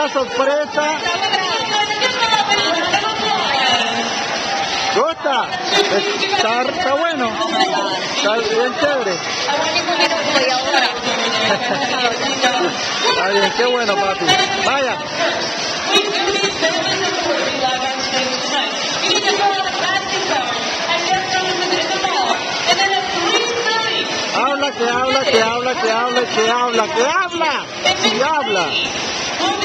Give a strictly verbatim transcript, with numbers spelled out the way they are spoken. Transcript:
una sorpresa. ¿Gusta? Está, está bueno. Está bien chévere. Está bien, qué bueno, papi. Vaya. Habla, que habla, que habla, que habla, que habla, que habla. Y habla.